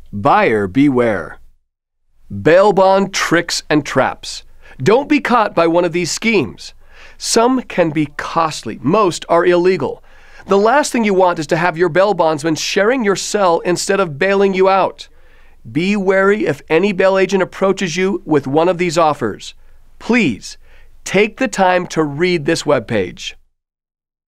Buyer beware. Bail bond tricks and traps. Don't be caught by one of these schemes. Some can be costly. Most are illegal. The last thing you want is to have your bail bondsman sharing your cell instead of bailing you out. Be wary if any bail agent approaches you with one of these offers. Please, take the time to read this webpage.